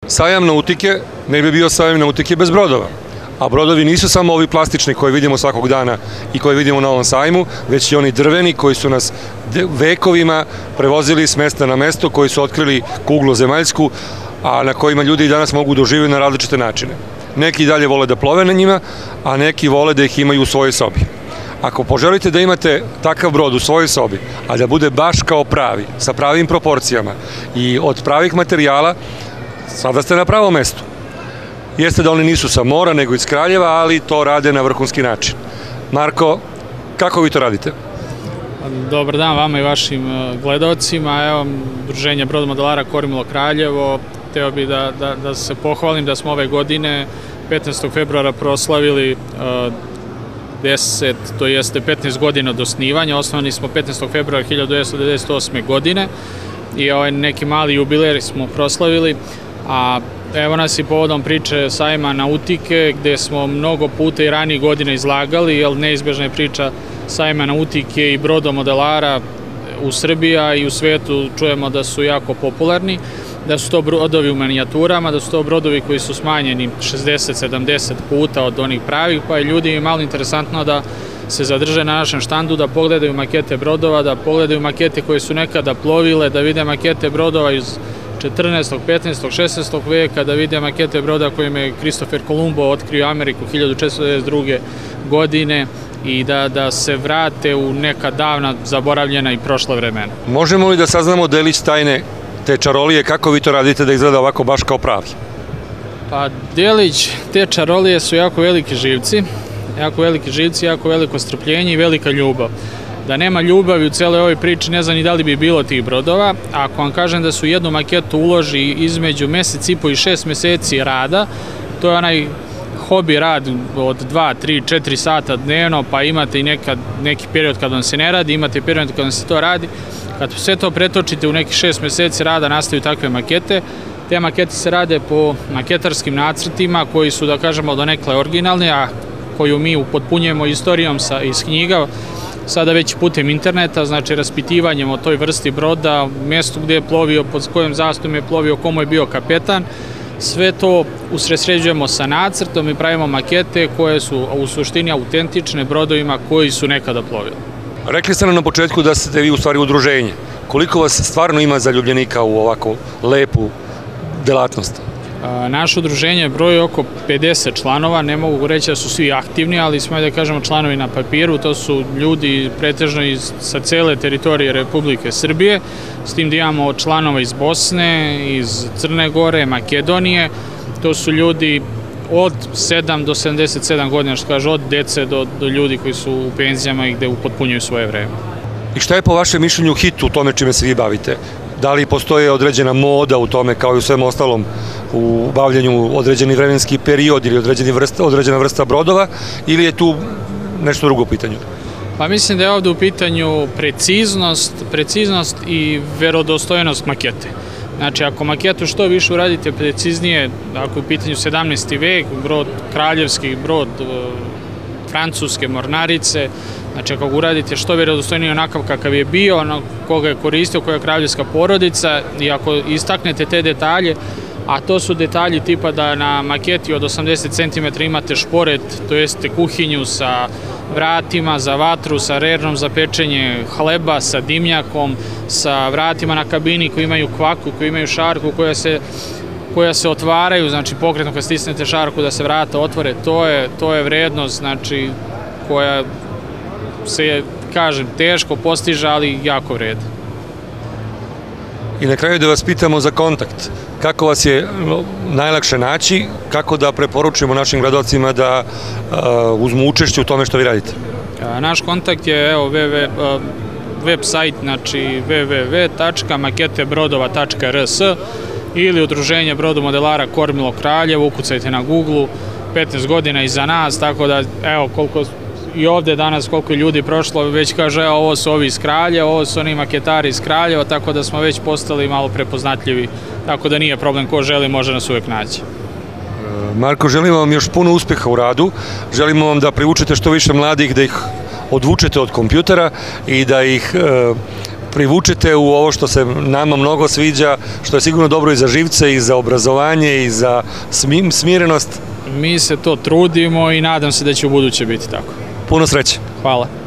Sajam nautike ne bi bio sajam nautike bez brodova. A brodovi nisu samo ovi plastični koje vidimo svakog dana i koje vidimo na ovom sajmu, već i oni drveni koji su nas vekovima prevozili s mesta na mesto, koji su otkrili kuglu zemaljsku, a na kojima ljudi danas mogu doživjeti na različite načine. Neki dalje vole da plove na njima, a neki vole da ih imaju u svojoj sobi. Ako poželite da imate takav brod u svojoj sobi, a da bude baš kao pravi, sa pravim proporcijama i od pravih materijala, sada ste na pravom mestu. Jeste da oni nisu sa mora, nego iz Kraljeva, ali to rade na vrhunski način. Marko, kako vi to radite? Dobar dan vama i vašim gledalcima. Evo, Udruženje brodomodelara Kormilo Kraljevo. Hteo bih da se pohvalim da smo ove godine 15. februara proslavili 15 godina od osnivanja. Osnovani smo 15. februara 1998. godine i neki mali jubiler smo proslavili, a evo nas i povodom priče sajma nautike, gde smo mnogo puta i ranije godina izlagali, jer neizbežna je priča sajma nautike i brodomodelara u Srbiji i u svetu čujemo da su jako popularni, da su to brodovi u minijaturama, da su to brodovi koji su smanjeni 60-70 puta od onih pravih, pa je ljudi malo interesantno da se zadrže na našem štandu, da pogledaju makete brodova, da pogledaju makete koje su nekada plovile, da vide makete brodova iz 14., 15., 16. veka, da vide makete broda kojim je Kristofer Kolumbo otkrio Ameriku 1492. godine i da se vrate u neka davna, zaboravljena i prošla vremena. Možemo li da saznamo delić tajne te čarolije, kako vi to radite da izgleda ovako baš kao pravi? Pa delić te čarolije su jako veliki živci, jako veliko strpljenje i velika ljubav. Da nema ljubavi u celoj ovoj priči, ne znam ni da li bi bilo tih brodova. Ako vam kažem da su jednu maketu uloži između mesec i po i 6 meseci rada, to je onaj hobi rad od 2, 3, 4 sata dnevno, pa imate i neki period kad vam se ne radi, imate period kad vam se to radi. Kad sve to pretočite u nekih 6 meseci rada, nastaju takve makete. Te makete se rade po maketarskim nacrtima koji su, da kažemo, donekle originalni, a koju mi upotpunjujemo istorijom iz knjiga, sada već putem interneta, znači raspitivanjem o toj vrsti broda, mestu gde je plovio, pod kojom zastavom je plovio, komu je bio kapetan. Sve to usredsređujemo sa nacrtom i pravimo makete koje su u suštini autentične brodovima koji su nekada plovili. Rekli ste nam na početku da ste vi u stvari udruženje. Koliko vas stvarno ima zaljubljenika u ovako lepu delatnost? Naše udruženje broji oko 50 članova, ne mogu reći da su svi aktivni, ali smo da kažemo članovi na papiru, to su ljudi pretežno sa cele teritorije Republike Srbije, s tim da imamo članova iz Bosne, iz Crne Gore, Makedonije, to su ljudi od 7 do 77 godina, što kaže, od dece do ljudi koji su u penzijama i gde upotpunjuju svoje vreme. I šta je po vašem mišljenju hit u tome čime se vi bavite? Da li postoje određena moda u tome, kao i u svem ostalom, u bavljanju određeni vremenski period ili određena vrsta brodova, ili je tu nešto drugo u pitanju? Pa mislim da je ovde u pitanju preciznost i verodostojnost makete. Znači, ako maketu što više uradite preciznije, ako je u pitanju 17. vek, brod kraljevski, brod francuske mornarice, znači ako ga uradite što verodostojnije onakav kakav je bio, koga je koristio, koja je kraljevska porodica, i ako istaknete te detalje, a to su detalji tipa da na maketi od 80 cm imate šporet, to jeste kuhinju sa vratima za vatru, sa rernom za pečenje hleba, sa dimnjakom, sa vratima na kabini koji imaju kvaku, koji imaju šarku, koja se otvaraju, znači pokretno kad stisnete šarku da se vrata otvore, to je vrednost, znači, koja se, kažem, teško postiže, ali jako vredi. I na kraju da vas pitamo za kontakt. Kako vas je najlakše naći, kako da preporučimo našim gledalcima da uzmu učešće u tome što vi radite? Naš kontakt je web sajt, znači www.maketebrodova.rs ili Udruženje brodomodelara Kormilo Kraljevo, ukucajte na Google, 15 godina iza nas, tako da, evo, koliko i ovde danas, koliko je ljudi prošlo, već kaže, ovo su ovi iz Kraljeva, ovo su oni maketari iz Kraljeva, tako da smo već postali malo prepoznatljivi, tako da nije problem, ko želi može nas uvek naći. Marko, želimo vam još puno uspeha u radu, želimo vam da privučete što više mladih, da ih odvučete od kompjutera i da ih privučete u ovo što se nama mnogo sviđa, što je sigurno dobro i za živce, i za obrazovanje, i za smirenost. Mi se to trudimo i nadam se da će u buduće biti tako. Puno sreće. Hvala.